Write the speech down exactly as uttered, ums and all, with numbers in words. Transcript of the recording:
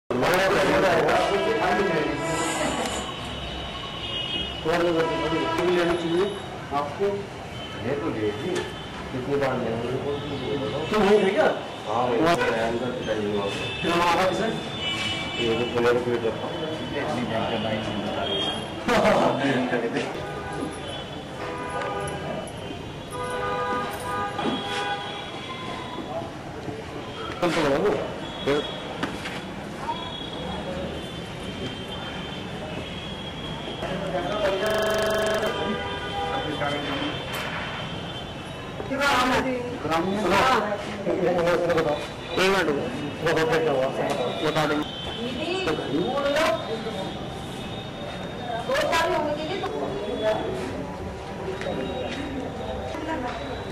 लेनी चाहिए आपको है तो लीजिए कितनी बार लेंगे तो नहीं है क्या? हाँ अंदर फिर हम आगा किसे ये तो पूरे रुपये देता हूँ इतनी बैंक का लाइन नहीं बता रही कल तो लगा वो बता देंगे दो चार होंगे